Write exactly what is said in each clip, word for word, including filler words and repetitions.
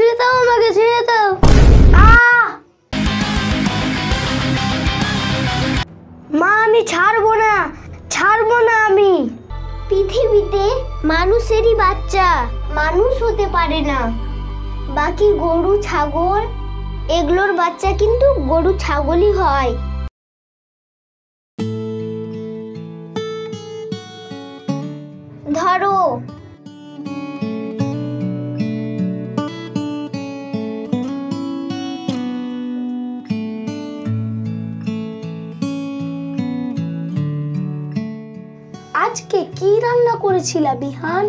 ছেড়ে দাও আমাকে, ছেড়ে দাও। মা আমি ছাড়বো না, ছাড়বো না আমি। পৃথিবীতে মানুষেরই বাচ্চা মানুষ হতে পারে না, বাকি গরু ছাগল এগুলোর বাচ্চা কিন্তু গরু ছাগলই হয়। ধরো আজকে কি রান্না করেছিলা বিহান?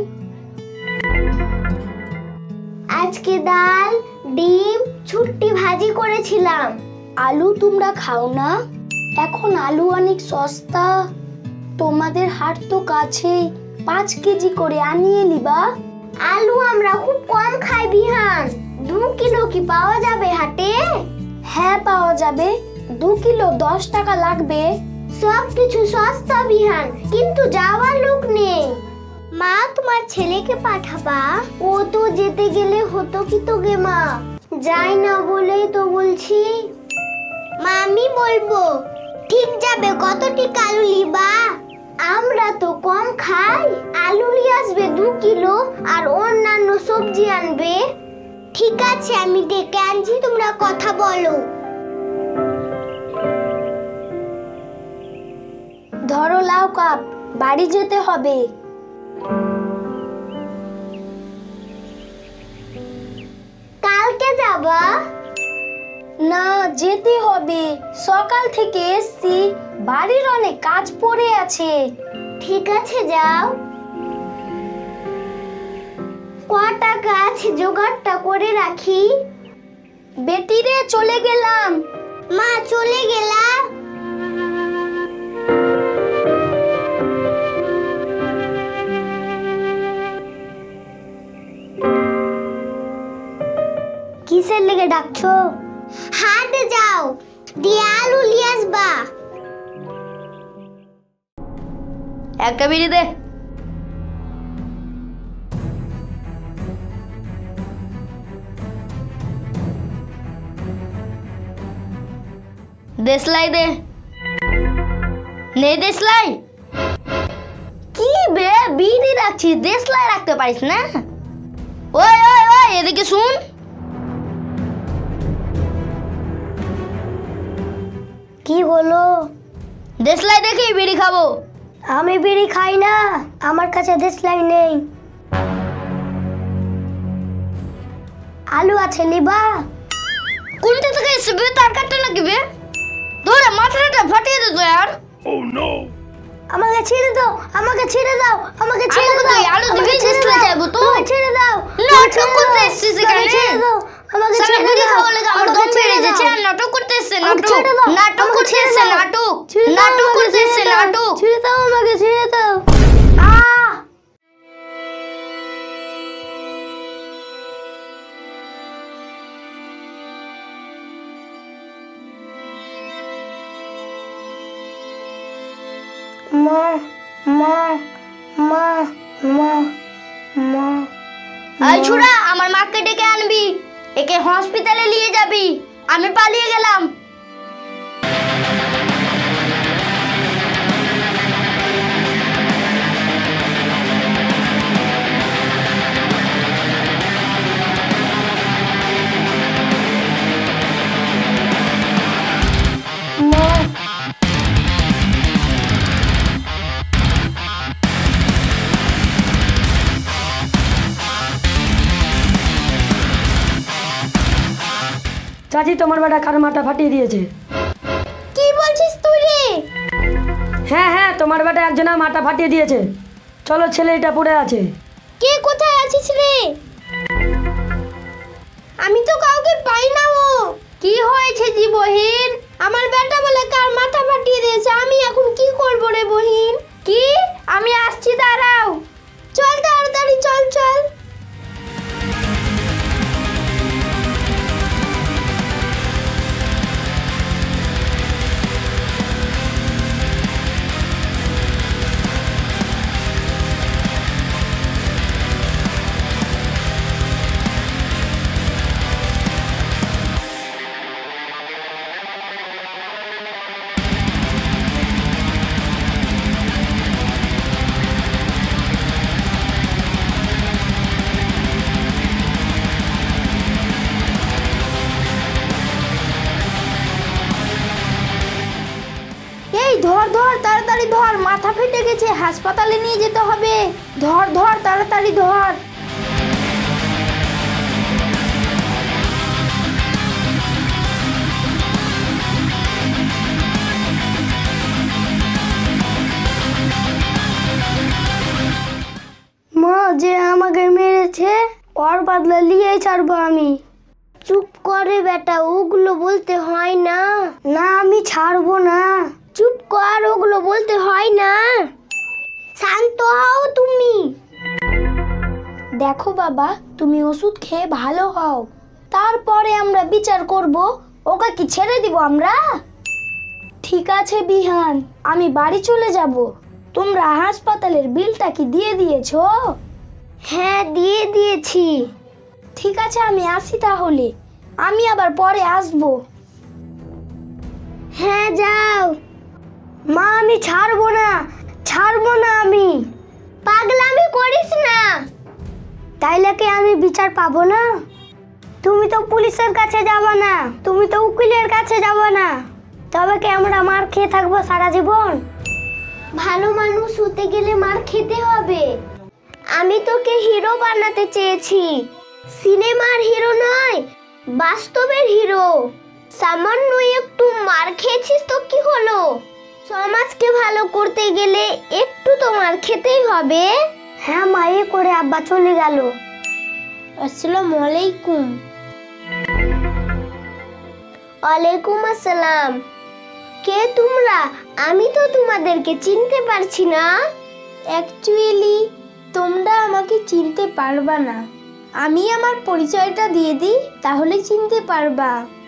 আজকে ডাল, ডিম, ছুট্টি ভাজি করেছিলাম। আলু তোমরা খাও না? এখন আলু অনেক সস্তা, তোমাদের হাট তো কাছেই, পাঁচ কেজি করে আনিয়ে নিবা। আলু আমরা খুব কম খাই বিহান, দু কিলো কি পাওয়া যাবে হাটে? হ্যাঁ পাওয়া যাবে, দু কিলো দশ টাকা লাগবে। সব কিছু সস্তা বিহান, কিন্তু যাওয়ার লোক নেই। মা তোমার ছেলেকে পাঠাবা, ও তো যেতে গেলে হতো কি তোকে মা, যাই না বলেই তো বলছি। মা আমি বলবো ঠিক যাবে, কতটি আলু লিবা? আমরা তো কম খাই, আলু নিয়ে আসবে দু কিলো আর অন্যান্য সবজি আনবে। ঠিক আছে আমি ডেকে আনছি, তোমরা কথা বলো। ধরো লাউ কাপ, বাড়ি যেতে হবে। কালকে যাবা? না যেতে হবে, সকাল থেকে এসছি, বাড়ির অনেক কাজ পড়ে আছে। ঠিক আছে যাও। ক টাকা আছে জোগাড়টা করে রাখি। বেটিরে চলে গেলাম। মা চলে গেলাম। কিসের লেগে ডাকছো? হাটে যাও, দিয়ে আলু নিয়ে আসবা। একটা বিড়ি দে। দেশলাই দে। নে দেশলাই। কি বে বিড়ি রাখছিস, দেশলাই রাখতে পারিস না? ওই ওই ওই এদিকে শুন। কি হলো? দেশলাই দেখি বিড়ি খাবো। আমি বিড়ি খাই না, আমার কাছে দেশলাই নেই। আলু আছে লিবা? কোনটা থেকে এসবে তার কাটতে নাকি বে? ধরে মাথাটা ফাটিয়ে দে তো यार। ও নো, আমাকে ছেড়ে দাও, আমাকে ছেড়ে দাও, আমাকে ছেড়ে দাও। তুই আলু দিবি দেশলাই চাইবো তো? ছেড়ে দাও। নাটক করতে এসেছিস এখানে? ছেড়ে দাও, আমাকে ছেড়ে দাও। খাওয়া লাগা আমার দম বেড়ে যাচ্ছে, আর নাটক করতে এসেছে। নাটক নাটক করতে এসেছে, নাটক নাটক করতে এসেছে, নাটক। ছেড়ে দাও আমাকে, ছেড়ে দাও। আ মা মা মা মা মা। এই ছুড়া, আমার মাকে ডেকে আনবি, একে হসপিটালে নিয়ে যাবি। আমি পালিয়ে গেলাম। চাচি তোমার বেটা কার মাথা ফাটিয়ে দিয়েছে। কি বলছিস তুই রে? হ্যাঁ হ্যাঁ তোমার বেটা একজনের মাথা ফাটিয়ে দিয়েছে, চলো ছেলেটা পড়ে আছে। কে কোথায় আছিস রে? আমি তো কাউকে পাই না। ও কি হয়েছে জি বহিন? আমার বেটা বলে কার মাথা ফাটিয়ে দিয়েছে, আমি এখন কি করব রে বহিন? কি? আমি আসছি, দাঁড়াও। চল তাড়াতাড়ি চল চল। তাড়াতাড়ি ধর, মাথা ফেটে গেছে, হাসপাতালে নিয়ে যেতে হবে। ধর ধর তাড়াতাড়ি ধর। মা, যে আমাকে মেরেছে ওর বদলা নিয়ে ছাড়বো আমি। চুপ করে বেটা, ওগুলো বলতে হয় না। না, আমি ছাড়বো না। চুপ কর, ওগুলো বলতে হয় না। শান্ত হও তুমি। দেখো বাবা, তুমি ওষুধ খেয়ে ভালো হও, তারপরে আমরা বিচার করব। ওকে কি ছেড়ে দিব আমরা? ঠিক আছে বিহান, আমি বাড়ি চলে যাব। তোমরা হাসপাতালের বিলটা কি দিয়ে দিয়েছো? হ্যাঁ, দিয়ে দিয়েছি। ঠিক আছে, আমি আসি তাহলে। আমি আবার পরে আসবো। হ্যাঁ, যাও। মা, আমি ছাড়বো না, ছাড়বো না আমি। পাগলামি করিস না। তাইলে কি আমি বিচার পাবো না? তুমি তো পুলিশের কাছে যাবে না, তুমি তো উকিলের কাছে যাবে না, তবে কি আমরা মার খেয়ে থাকবো সারা জীবন? ভালো মানুষ হতে গেলে মার খেতে হবে। আমি তোকে হিরো বানাতে চেয়েছি, সিনেমার হিরো নয়, বাস্তবের হিরো। সামান্য একটু মার খেয়েছিস তো কি হলো? সমাজকে ভালো করতে গেলে একটু তো মার খেতেই হবে। হ্যাঁ মা, এ করে আব্বা চলে গেল। আসসালামু আলাইকুম। ওয়ালাইকুম আসসালাম। কে তোমরা? আমি তো তোমাদেরকে চিনতে পারছি না। অ্যাকচুয়ালি তোমরা আমাকে চিনতে পারবা না। আমি আমার পরিচয়টা দিয়ে দিই, তাহলে চিনতে পারবা।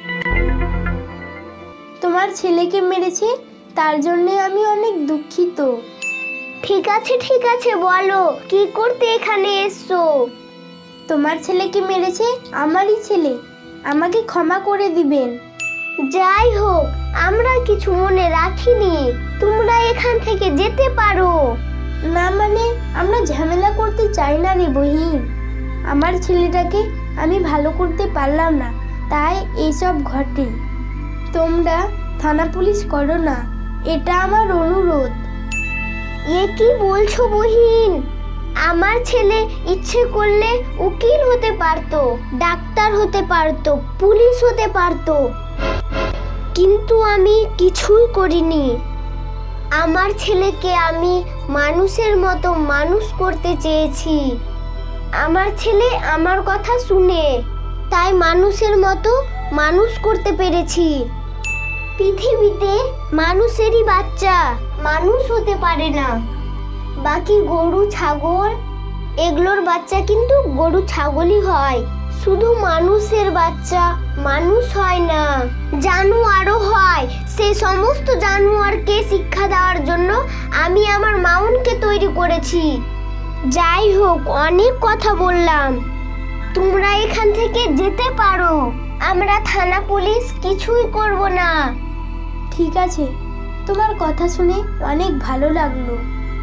তোমার ছেলেকে মেরেছে, তার জন্য আমি অনেক দুঃখিত। ঠিক আছে ঠিক আছে, বলো কি করতে এখানে এসছো? তোমার ছেলেকে মেরেছে আমারই ছেলে, আমাকে ক্ষমা করে দিবেন। যাই হোক, আমরা কিছু মনে রাখিনি, তোমরা এখান থেকে যেতে পারো। না মানে, আমরা ঝামেলা করতে চাই না রে বহিন। আমার ছেলেটাকে আমি ভালো করতে পারলাম না, তাই এইসব ঘটে। তোমরা থানা পুলিশ করো না, এটা আমার অনুরোধ। এ কি বলছো বহিন? আমার ছেলে ইচ্ছে করলে উকিল হতে পারতো, ডাক্তার হতে পারতো, পুলিশ হতে পারতো, কিন্তু আমি কিছুই করিনি। আমার ছেলেকে আমি মানুষের মতো মানুষ করতে চেয়েছি। আমার ছেলে আমার কথা শুনে, তাই মানুষের মতো মানুষ করতে পেরেছি। পৃথিবীতে মানুষেরই বাচ্চা মানুষ হতে পারে না, বাকি গরু ছাগল এগুলোর বাচ্চা কিন্তু গরু ছাগলই হয়, শুধু মানুষের বাচ্চা মানুষ হয় না, জানোয়ারও হয়। সেই সমস্ত জানোয়ারকে শিক্ষা দেওয়ার জন্য আমি আমার মাউনকে তৈরি করেছি। যাই হোক, অনেক কথা বললাম, তোমরা এখান থেকে যেতে পারো। আমরা থানা পুলিশ কিছুই করব না। ঠিক আছে, তোমার কথা শুনে অনেক ভালো লাগলো।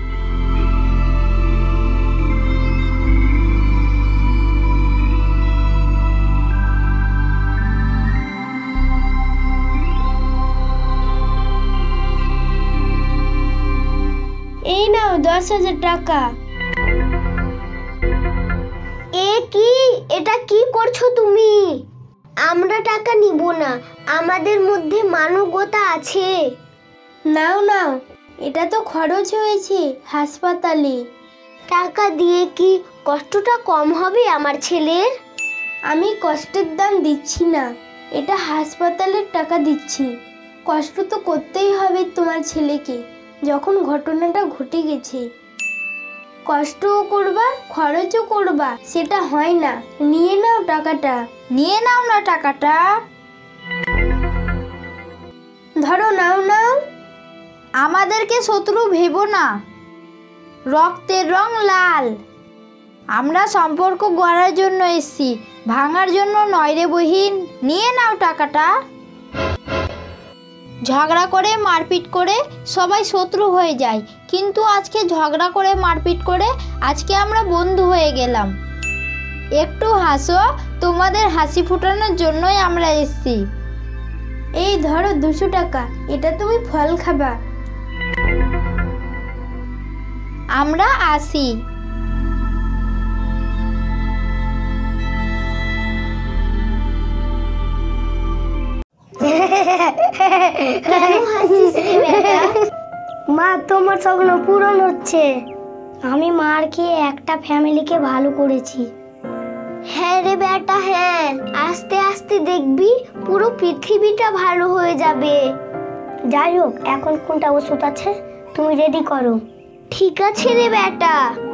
এই নাও দশ হাজার টাকা। এ কি, এটা কি করছো তুমি? আমরা টাকা নিব না, আমাদের মধ্যে মানবতা আছে। নাও নাও, এটা তো খরচ হয়েছে হাসপাতালে। টাকা দিয়ে কি কষ্টটা কম হবে আমার ছেলের? আমি কষ্টের দাম দিচ্ছি না, এটা হাসপাতালের টাকা দিচ্ছি। কষ্ট তো করতেই হবে তোমার ছেলেকে, যখন ঘটনাটা ঘটে গেছে। কষ্টও করবা, খরচও করবা, সেটা হয় না। নিয়ে নাও টাকাটা। নিয়ে নাও না টাকাটা। ধরো, নাও নাও। আমাদেরকে শত্রু ভেবো না, রক্তের রং লাল। আমরা সম্পর্ক গড়ার জন্য এসেছি, ভাঙার জন্য নয় রে বহিন। নিয়ে নাও টাকাটা। ঝগড়া করে মারপিট করে সবাই শত্রু হয়ে যায়, কিন্তু আজকে ঝগড়া করে মারপিট করে আজকে আমরা বন্ধু হয়ে গেলাম। একটু হাসো, তোমাদের হাসি ফোটানোর জন্যই আমরা এসেছি। এই ধরো দুশো টাকা, এটা তুমি ফল খাবা। আমরা আসি। কেন হাসছিস রে বেটা? মা, তোমার স্বপ্ন পূরণ হচ্ছে। আমি মার খেয়ে একটা ফ্যামিলিকে ভালো করেছি। হ্যাঁ রে বেটা, হ্যাঁ, আস্তে আস্তে দেখবি পুরো পৃথিবীটা ভালো হয়ে যাবে। যাই হোক, এখন কোনটা ওষুধ আছে তুমি রেডি করো। ঠিক আছে রে বেটা।